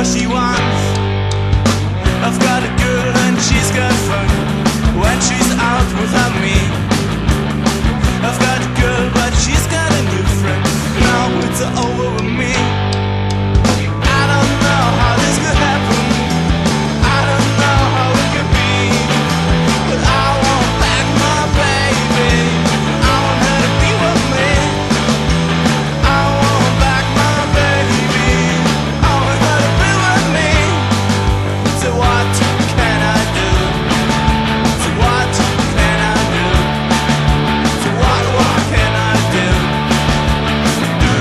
whatever she wants. I've got a girl and she's got fun when she's out without me. I've got a girl but she's got a new friend. Now it's over with me. I don't know how this could happen. I don't know how it could be, but I want back my baby. I want her to be with me. I want back my baby. I want her to be with me. So what can I do? So what can I do? So what can I do? Do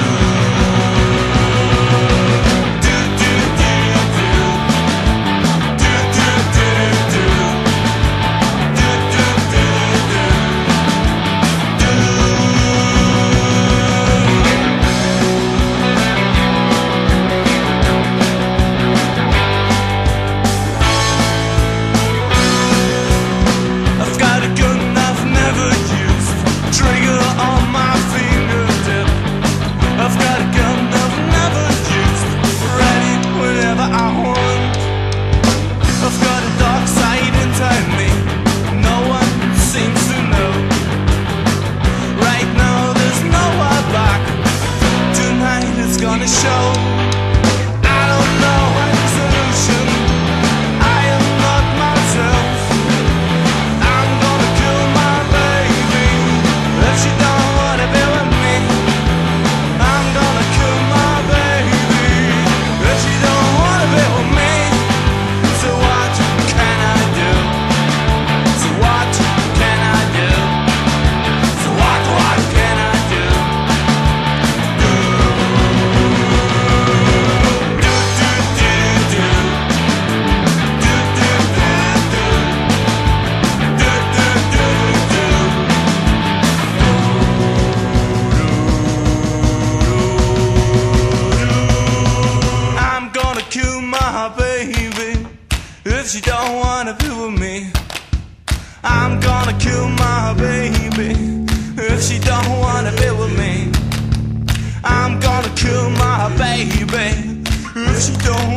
do do do do do do do do I've got a gun I've never used, trigger on my fingertip. I've got a gun I've never used, ready whenever I want. I've got a dark side inside me, no one seems to know. Right now there's nowhere back, tonight it's gonna show. I don't know any solution, I am not myself. I'm gonna kill my baby if she don't wanna be with me. I'm gonna kill my baby if she don't wanna be with me. So what can I do? So what can I do? So what can I do? Do do do do do do do I'm gonna kill my baby if she don't wanna be with me. I'm gonna kill my baby if she don't wanna be with me. I'm gonna kill my baby if she don't